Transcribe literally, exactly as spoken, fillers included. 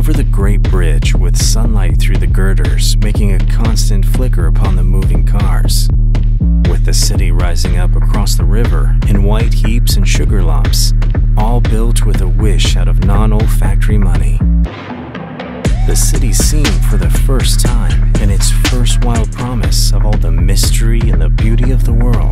over the Great Bridge with sunlight through the girders making a constant flicker upon the moving cars. With the city rising up across the river in white heaps and sugar lumps, all built with a wish out of non-olfactory money. The city's seen for the first time in its first wild promise of all the mystery and the beauty of the world.